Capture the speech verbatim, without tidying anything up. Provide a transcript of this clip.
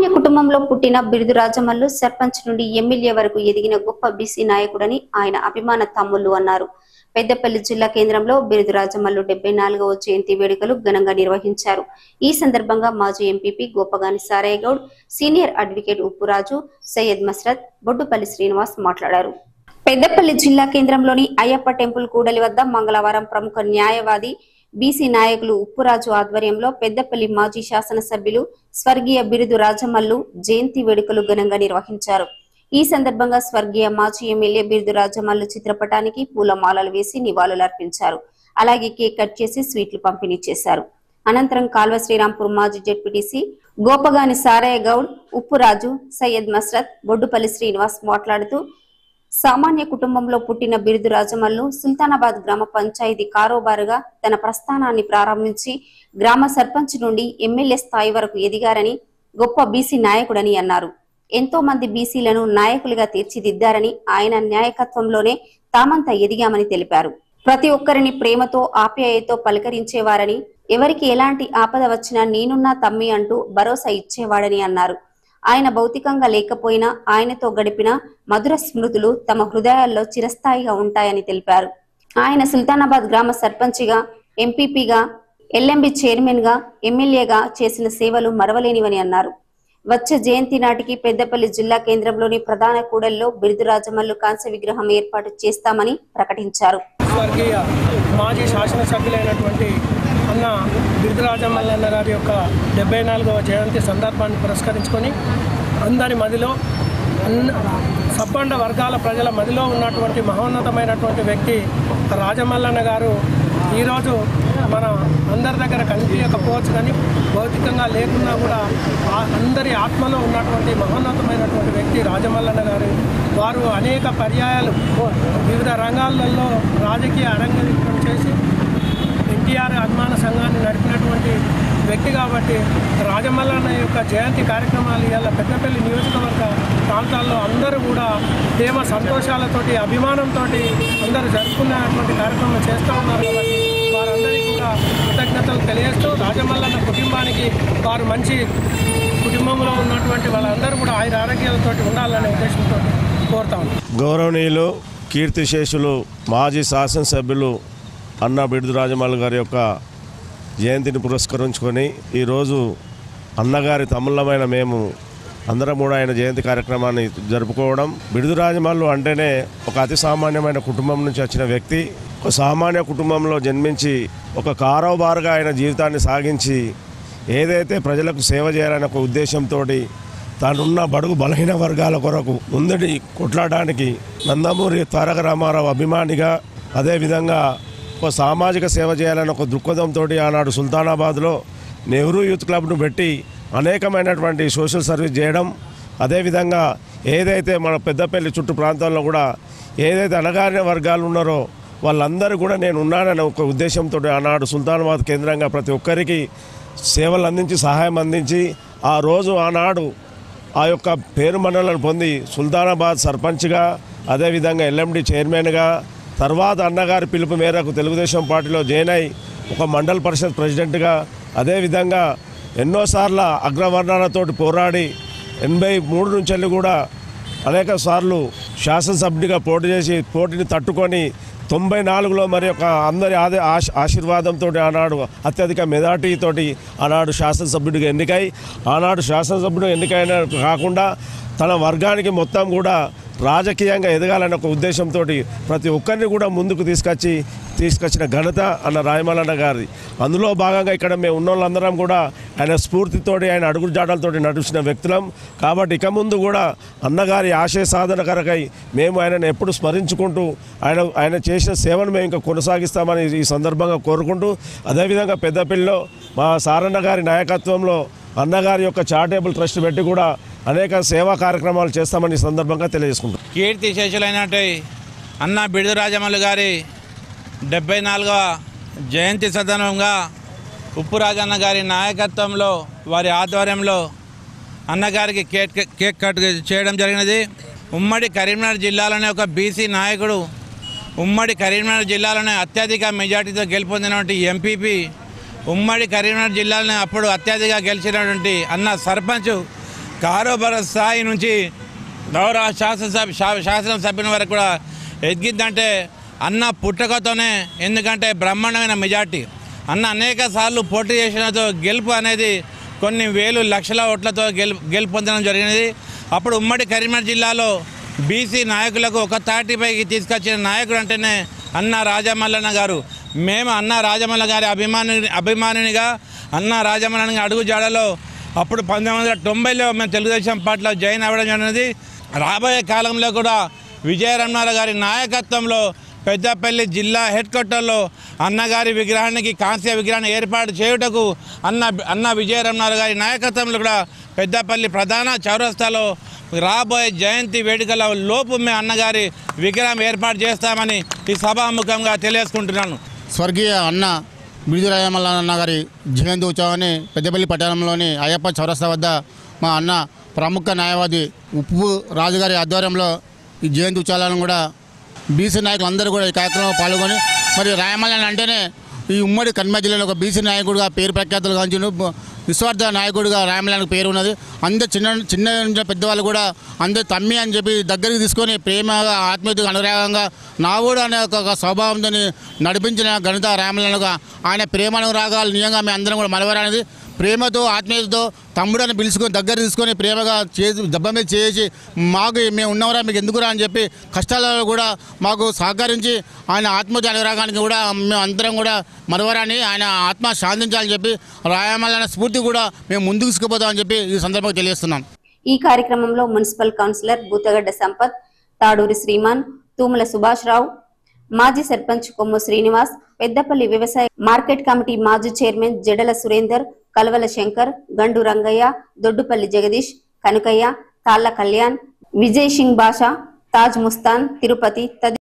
సామాన్య కుటుంబంలో పుట్టిన బిరుదు రాజమల్లు సర్పంచ్ నుండి ఎమ్మెల్యే వరకు ఎదిగిన గొప్ప బీసీ నాయకుడని ఆయన అభిమాన తమ్ముళ్లు అన్నారు. పెద్దపల్లి జిల్లా కేంద్రంలో బిరుదు రాజమల్లు డెబ్బై నాలుగవ జయంతి వేడుకలు ఘనంగా నిర్వహించారు. ఈ సందర్భంగా మాజీ MPP Gopagani Sarayya Goud, senior advocate Uppuraju, Syed Masrat, Boddupalli Srinivas మాట్లాడారు. పెద్దపల్లి జిల్లా కేంద్రంలోని అయ్యప్ప టెంపుల్ కూడలి వద్ద మంగళవారం ప్రముఖ న్యాయవాది బీసీ నాయకులు ఉప్పురాజు ఆధ్వర్యంలో పెద్దపల్లి మాజీ శాసనసభ్యులు స్వర్గీయ బిరుదు రాజమల్లు జయంతి వేడుకలు ఘనంగా నిర్వహించారు. ఈ సందర్భంగా స్వర్గీయ మాజీ ఎమ్మెల్యే బిరుదు రాజమల్లు చిత్రపటానికి పూలమాలలు వేసి నివాళులర్పించారు. అలాగే కేక్ కట్ చేసి స్వీట్లు పంపిణీ చేశారు. అనంతరం కాల్వ శ్రీరాంపూర్ మాజీ జెడ్పీటీసీ గోపగాని సారయ్య గౌడ్, ఉప్పురాజు, సయ్యద్ మస్రత్, బొడ్డుపల్లి శ్రీనివాస్ మాట్లాడుతూ సామాన్య కుటుంబంలో పుట్టిన బిరుదు రాజమల్లు సుల్తానాబాద్ గ్రామ పంచాయతీ కారోబారుగా తన ప్రస్థానాన్ని ప్రారంభించి గ్రామ సర్పంచ్ నుండి ఎమ్మెల్యే స్థాయి వరకు ఎదిగారని, గొప్ప బీసీ నాయకుడని అన్నారు. ఎంతో మంది బీసీలను నాయకులుగా తీర్చిదిద్దారని, ఆయన నాయకత్వంలోనే తామంతా ఎదిగామని తెలిపారు. ప్రతి ఒక్కరిని ప్రేమతో ఆప్యాయతో పలకరించేవారని, ఎవరికి ఎలాంటి ఆపద వచ్చినా నేనున్నా తమ్మి అంటూ భరోసా ఇచ్చేవాడని అన్నారు. ఆయన భౌతికంగా లేకపోయినా ఆయనతో గడిపిన మధుర స్మృతులు తమ హృదయాల్లో చిరస్థాయిగా ఉంటాయని తెలిపారు. ఆయన సుల్తానాబాద్ గ్రామ సర్పంచిగా, ఎంపీపీగా, ఎల్ఎంబి చైర్మన్ గా, ఎమ్మెల్యేగా చేసిన సేవలు మరవలేనివని అన్నారు. వచ్చే జయంతి నాటికి పెద్దపల్లి జిల్లా కేంద్రంలోని ప్రధాన కూడలిలో బిరుదు రాజమల్లు కాంస్య విగ్రహం ఏర్పాటు చేస్తామని ప్రకటించారు. స్వర్గీయ మాజీ శాసనసభ్యులైనటువంటి అన్న బిరుదు రాజమల్లు అన్న గారి యొక్క డెబ్బై నాలుగవ జయంతి సందర్భాన్ని పురస్కరించుకొని అందరి మదిలో అన్న సబ్బండ వర్గాల ప్రజల మదిలో ఉన్నటువంటి మహోన్నతమైనటువంటి వ్యక్తి రాజమల్లన్న గారు ఈరోజు మన అందరి దగ్గర కనిపించకపోవచ్చు, కానీ భౌతికంగా లేకున్నా కూడా అందరి ఆత్మలో ఉన్నటువంటి మహోన్నతమైనటువంటి వ్యక్తి రాజమల్లన్న గారు. వారు అనేక పర్యాయాలు వివిధ రంగాలలో రాజకీయ అరంగేట్రం చేసి ఎన్టీఆర్ అభిమాన సంఘాన్ని నడిపినటువంటి వ్యక్తి కాబట్టి రాజమల్లన్న యొక్క జయంతి కార్యక్రమాలు ఇవాళ పెద్దపల్లి నియోజకవర్గ ప్రాంతాల్లో అందరూ కూడా ప్రేమ సంతోషాలతోటి అభిమానంతో అందరూ జరుపుకునేటువంటి కార్యక్రమం చేస్తూ ఉన్నారు. కాబట్టి వారందరికీ కూడా కృతజ్ఞతలు తెలియజేస్తూ రాజమల్లన్న కుటుంబానికి వారు మంచి కుటుంబంలో ఉన్నటువంటి వాళ్ళందరూ కూడా ఆయన ఆరోగ్యాలతో ఉండాలనే ఉద్దేశంతో కోరుతాం. గౌరవనీయులు కీర్తిశేషులు మాజీ శాసనసభ్యులు అన్న బిరుదు రాజమల్లు గారి యొక్క జయంతిని పురస్కరించుకొని ఈరోజు అన్నగారి తమ్ముళ్ళమైన మేము అందరం కూడా ఆయన జయంతి కార్యక్రమాన్ని జరుపుకోవడం. బిరుదు రాజమల్లు అంటేనే ఒక అతి సామాన్యమైన కుటుంబం నుంచి వచ్చిన వ్యక్తి. ఒక సామాన్య కుటుంబంలో జన్మించి ఒక కారోబారుగా ఆయన జీవితాన్ని సాగించి ఏదైతే ప్రజలకు సేవ చేయాలనే ఒక ఉద్దేశంతో తానున్న బడుగు బలహీన వర్గాల కొరకు ముందడి కొట్లాడడానికి నందమూరి తారక రామారావు అభిమానిగా, అదేవిధంగా ఒక సామాజిక సేవ చేయాలని ఒక దృక్పథంతో ఆనాడు సుల్తానాబాద్లో నెహ్రూ యూత్ క్లబ్ను పెట్టి అనేకమైనటువంటి సోషల్ సర్వీస్ చేయడం, అదేవిధంగా ఏదైతే మన పెద్దపల్లి చుట్టూ ప్రాంతాల్లో కూడా ఏదైతే అణగారిన వర్గాలు ఉన్నారో వాళ్ళందరూ కూడా నేను ఉన్నాననే ఒక ఉద్దేశంతో ఆనాడు సుల్తానాబాద్ కేంద్రంగా ప్రతి ఒక్కరికి సేవలు అందించి సహాయం అందించి ఆ రోజు ఆనాడు ఆ యొక్క పేరు మన్నలను పొంది సుల్తానాబాద్ సర్పంచ్గా, అదేవిధంగా ఎల్ఎండి చైర్మన్గా, తర్వాత అన్నగారి పిలుపు మేరకు తెలుగుదేశం పార్టీలో జాయిన్ అయి ఒక మండల పరిషత్ ప్రెసిడెంట్గా, అదేవిధంగా ఎన్నోసార్లు అగ్రవర్ణాలతోటి పోరాడి ఎనభై మూడు నుంచి వెళ్ళి కూడా అనేక సార్లు శాసనసభ్యుడిగా పోటీ చేసి పోటీని తట్టుకొని తొంభై నాలుగులో మరి ఒక అందరి ఆదే ఆశీర్వాదంతో ఆనాడు అత్యధిక మెజార్టీతోటి ఆనాడు శాసనసభ్యుడిగా ఎన్నికై ఆనాడు శాసనసభ్యుడు ఎన్నికైన కాకుండా తన వర్గానికి మొత్తం కూడా రాజకీయంగా ఎదగాలన్న ఒక ఉద్దేశంతో ప్రతి ఒక్కరిని కూడా ముందుకు తీసుకొచ్చి తీసుకొచ్చిన ఘనత అన్న రాజమల్లన్న గారి. అందులో భాగంగా ఇక్కడ మేము ఉన్న వాళ్ళందరం కూడా ఆయన స్ఫూర్తితోటి ఆయన అడుగుడు జాడలతో నడిచిన వ్యక్తులం. కాబట్టి ఇక ముందు కూడా అన్నగారి ఆశయ సాధన కొరకై మేము ఆయనను ఎప్పుడు స్మరించుకుంటూ ఆయన ఆయన చేసిన సేవను మేము ఇంకా కొనసాగిస్తామని ఈ సందర్భంగా కోరుకుంటూ, అదేవిధంగా పెద్దపల్లిలో మా సారన్న గారి నాయకత్వంలో అన్నగారి యొక్క చారిటబుల్ ట్రస్ట్ పెట్టి కూడా అనేక సేవా కార్యక్రమాలు చేస్తామని ఈ సందర్భంగా తెలియజేసుకుంటాం. కీర్తి శేషులైనట్టు అన్న బిరుదు రాజమల్లు గారి డెబ్బై నాలుగవ జయంతి సందర్భంగా ఉప్పురాజన్న గారి నాయకత్వంలో వారి ఆధ్వర్యంలో అన్నగారికి కేక్ కేక్ కట్ చేయడం జరిగినది. ఉమ్మడి కరీంనగర్ జిల్లాలోనే ఒక బీసీ నాయకుడు, ఉమ్మడి కరీంనగర్ జిల్లాలోనే అత్యధిక మెజార్టీతో గెలుపొందినటువంటి ఎంపీపీ, ఉమ్మడి కరీంనగర్ జిల్లాలోనే అప్పుడు అత్యధిక గెలిచినటువంటి అన్న సర్పంచ్ కారోబార స్థాయి నుంచి గౌరవ శాసనసభ శాసనసభ్యుని వరకు కూడా ఎదిగిద్దంటే అన్న పుట్టుకతోనే. ఎందుకంటే బ్రహ్మాండమైన మెజార్టీ. అన్న అనేక సార్లు పోటీ చేసినతో గెలుపు అనేది కొన్ని వేలు లక్షల ఓట్లతో గెలు గెలుపు పొందడం జరిగినది. అప్పుడు ఉమ్మడి కరీంనగర్ జిల్లాలో బీసీ నాయకులకు ఒక తాటిపైకి తీసుకొచ్చిన నాయకుడు అంటేనే అన్న రాజమల్లన్న గారు. మేము అన్న రాజమల్ల గారి అభిమాని అభిమానినిగా అన్న రాజమల్లన్న అడుగు జాడలో అప్పుడు పంతొమ్మిది వందల తొంభైలో మేము తెలుగుదేశం పార్టీలో జాయిన్ అవ్వడం జరిగినది. రాబోయే కాలంలో కూడా విజయరమణారావు గారి నాయకత్వంలో పెద్దపల్లి జిల్లా హెడ్ క్వార్టర్లో అన్నగారి విగ్రహానికి కాంస్య విగ్రహాన్ని ఏర్పాటు చేయుటకు అన్న అన్న విజయరమణారావు గారి నాయకత్వంలో కూడా పెద్దపల్లి ప్రధాన చౌరస్తాలో రాబోయే జయంతి వేడుకల లోపు మేము అన్నగారి విగ్రహం ఏర్పాటు చేస్తామని ఈ సభాముఖంగా తెలియజేసుకుంటున్నాను. స్వర్గీయ అన్న బిరుదు రాజమల్లన్న గారి జయంతి ఉత్సవాన్ని పెద్దపల్లి పట్టణంలోని అయ్యప్ప చౌరస్తా వద్ద మా అన్న ప్రముఖ న్యాయవాది ఉప్పు రాజుగారి ఆధ్వర్యంలో ఈ జయంతి ఉత్సవాలను కూడా బీసీ నాయకులు అందరూ కూడా ఈ కార్యక్రమంలో పాల్గొని మరి రాజమల్లన్న అంటేనే ఈ ఉమ్మడి కన్మయ్య జిల్లాలో ఒక బీసీ నాయకుడిగా పేరు ప్రఖ్యాతులు గాంచిన నిస్వార్థ నాయకుడిగా రాజమల్లన్నకు పేరు ఉన్నది. అందరు చిన్న చిన్న పెద్దవాళ్ళు కూడా అందరు తమ్మి అని చెప్పి దగ్గరికి తీసుకొని ప్రేమగా ఆత్మీయతగా అనురాగంగా నావుడు అనే ఒక స్వభావంతో నడిపించిన ఘనత రాజమల్లన్నగా. ఆయన ప్రేమ అనురాగాలు నిజంగా మేము అందరం కూడా మలవరానిది. ప్రేమతో ఆత్మీయతతో తమ్ముడని పిలుచుకొని దగ్గర తీసుకొని ప్రేమగా చేసి దెబ్బ మీద చేసి మాకు మేము ఉన్నవరా మీకు ఎందుకురా అని చెప్పి కష్టాలలో కూడా మాకు సహకరించి ఆయన ఆత్మహత్య అనురాగానికి కూడా మేము అందరం కూడా మరవరాని ఆయన ఆత్మ శాంతించాలని చెప్పి రాయమల్లన్న స్ఫూర్తి కూడా మేము ముందుకు తీసుకుపోతామని చెప్పి ఈ సందర్భంగా తెలియజేస్తున్నాం. ఈ కార్యక్రమంలో మున్సిపల్ కౌన్సిలర్ బూతగడ్డ సంపత్, తాడూరి శ్రీమాన్, తూముల సుభాష్ రావు, మాజీ సర్పంచ్ కొమ్ము శ్రీనివాస్, పెద్దపల్లి వ్యవసాయ మార్కెట్ కమిటీ మాజీ చైర్మన్ జడల సురేందర్, కలవల శంకర్, గండు రంగయ్య, దొడ్డుపల్లి జగదీష్, కనుకయ్య, తాళ్ల కళ్యాణ్, విజయ్ సింగ్ బాషా, తాజ్ ముస్తాన్, తిరుపతి తదితరులు